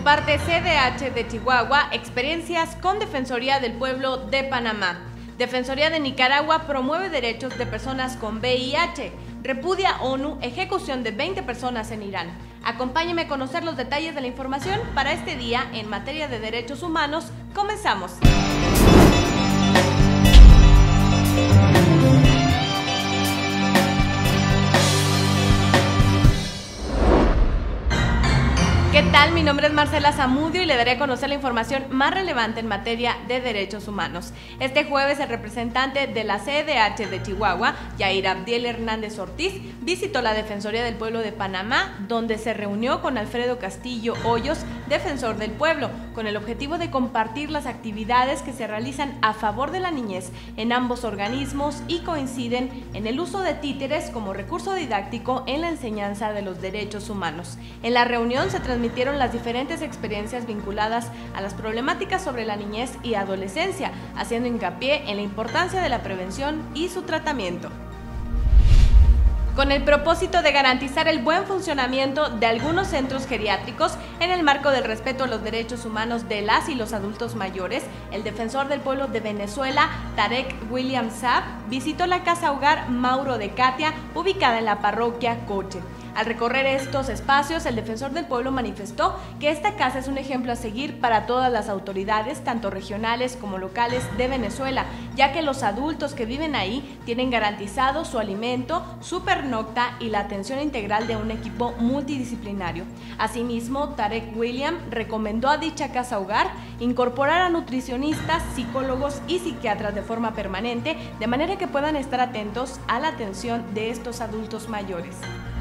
Comparte CDH de Chihuahua experiencias con Defensoría del Pueblo de Panamá. Defensoría de Nicaragua promueve derechos de personas con VIH. Repudia ONU ejecución de 20 personas en Irán. Acompáñeme a conocer los detalles de la información para este día en materia de derechos humanos. Comenzamos. ¿Qué tal? Mi nombre es Marcela Zamudio y le daré a conocer la información más relevante en materia de derechos humanos. Este jueves el representante de la CDH de Chihuahua, Yair Abdiel Hernández Ortiz, visitó la Defensoría del Pueblo de Panamá, donde se reunió con Alfredo Castillo Hoyos, defensor del pueblo, con el objetivo de compartir las actividades que se realizan a favor de la niñez en ambos organismos y coinciden en el uso de títeres como recurso didáctico en la enseñanza de los derechos humanos. En la reunión se transmitieron las diferentes experiencias vinculadas a las problemáticas sobre la niñez y adolescencia, haciendo hincapié en la importancia de la prevención y su tratamiento. Con el propósito de garantizar el buen funcionamiento de algunos centros geriátricos en el marco del respeto a los derechos humanos de las y los adultos mayores, el defensor del pueblo de Venezuela, Tarek William Saab, visitó la Casa Hogar Mauro de Catia, ubicada en la parroquia Coche. Al recorrer estos espacios, el defensor del pueblo manifestó que esta casa es un ejemplo a seguir para todas las autoridades, tanto regionales como locales de Venezuela, ya que los adultos que viven ahí tienen garantizado su alimento, su pernocta y la atención integral de un equipo multidisciplinario. Asimismo, Tarek William recomendó a dicha casa hogar incorporar a nutricionistas, psicólogos y psiquiatras de forma permanente, de manera que puedan estar atentos a la atención de estos adultos mayores.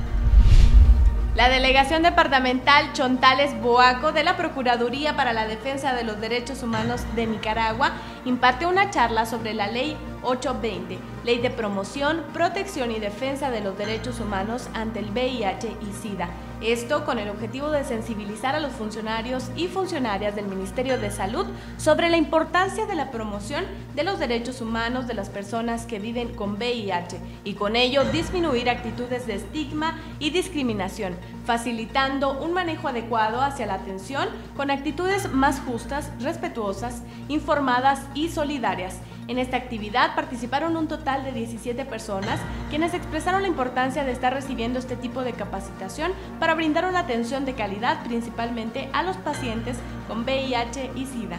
La Delegación Departamental Chontales Boaco de la Procuraduría para la Defensa de los Derechos Humanos de Nicaragua impartió una charla sobre la Ley 820, Ley de Promoción, Protección y Defensa de los Derechos Humanos ante el VIH y SIDA. Esto con el objetivo de sensibilizar a los funcionarios y funcionarias del Ministerio de Salud sobre la importancia de la promoción de los derechos humanos de las personas que viven con VIH y con ello disminuir actitudes de estigma y discriminación, facilitando un manejo adecuado hacia la atención con actitudes más justas, respetuosas, informadas y solidarias. En esta actividad participaron un total de 17 personas, quienes expresaron la importancia de estar recibiendo este tipo de capacitación para brindar una atención de calidad principalmente a los pacientes con VIH y SIDA.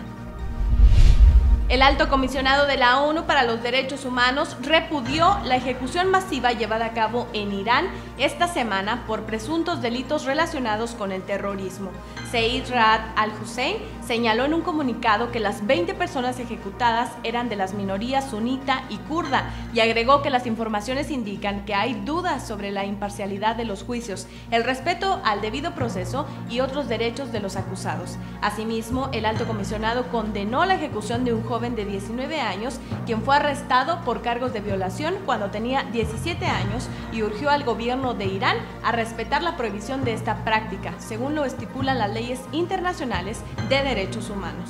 El Alto Comisionado de la ONU para los Derechos Humanos repudió la ejecución masiva llevada a cabo en Irán esta semana por presuntos delitos relacionados con el terrorismo. Zeid Ra'ad al-Hussein señaló en un comunicado que las 20 personas ejecutadas eran de las minorías sunita y kurda y agregó que las informaciones indican que hay dudas sobre la imparcialidad de los juicios, el respeto al debido proceso y otros derechos de los acusados. Asimismo, el Alto Comisionado condenó la ejecución de un joven de 19 años, quien fue arrestado por cargos de violación cuando tenía 17 años y urgió al gobierno de Irán a respetar la prohibición de esta práctica, según lo estipulan las leyes internacionales de derechos humanos.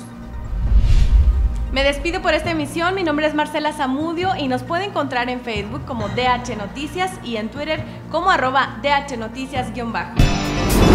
Me despido por esta emisión, mi nombre es Marcela Zamudio y nos puede encontrar en Facebook como DH Noticias y en Twitter como @DH Noticias_.